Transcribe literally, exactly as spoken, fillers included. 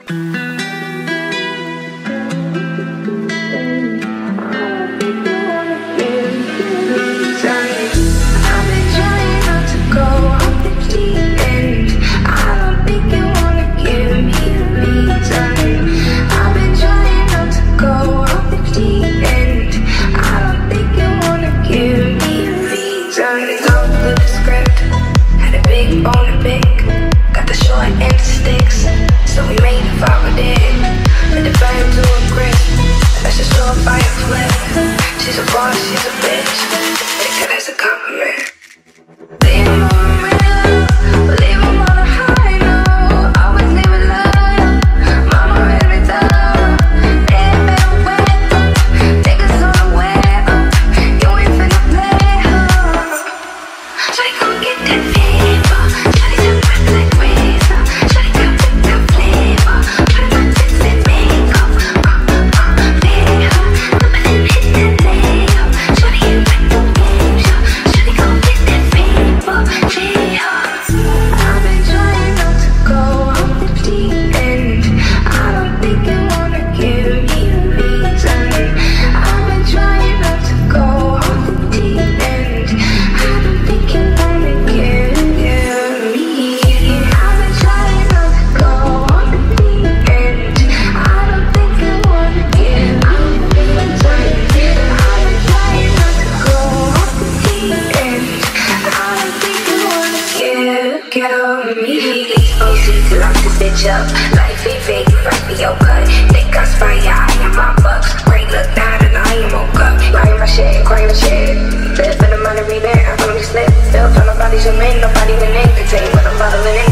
Get on me. O C to lock this bitch up. Life ain't fake, right for your cut. Think I spy, I am my bucks. Great look now, and I am woke up. Buying my shit, crying my shit. Live for the money, rebound. I only slip. Still find nobody's your man, nobody can entertain. But I'm bottling in.